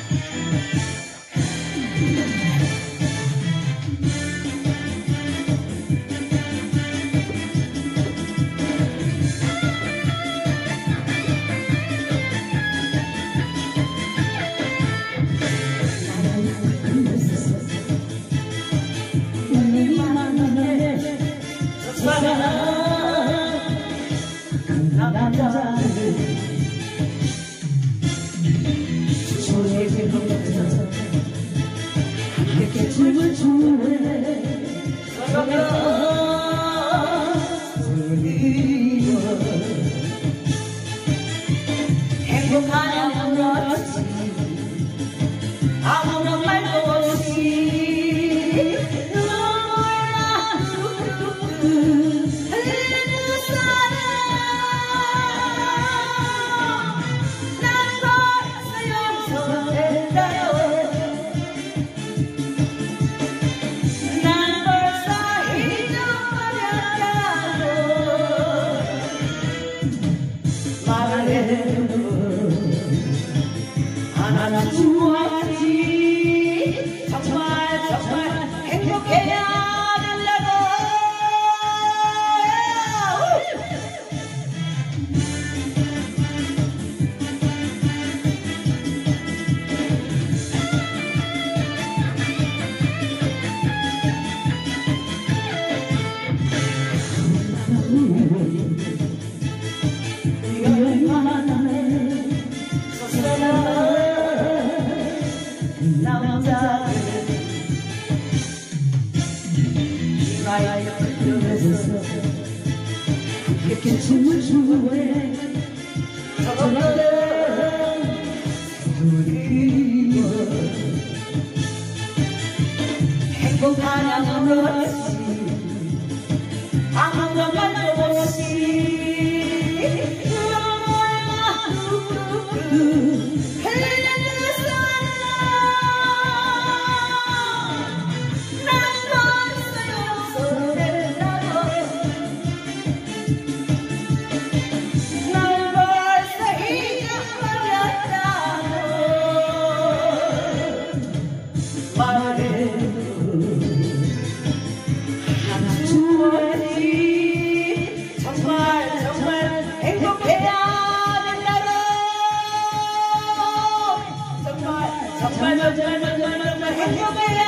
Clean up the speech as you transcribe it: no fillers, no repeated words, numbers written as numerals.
춤을 추네 행복하냐고 그렇지 아무런 말도 없이 눈물나 흘리는 사랑 난 벌써 용서했다요 난 벌써 잊어버렸다고 말해 하나 주었지 정말 정말 행복해야 된다고 남자들 나의 옆에서 이렇게 춤을 추네 저녁에 우리 행복하냐고 그렇지 아무런 말도 없이 하나 주었지 정말 정말 행복해야 된다고 정말 정말 정말 정말 정말 행복해야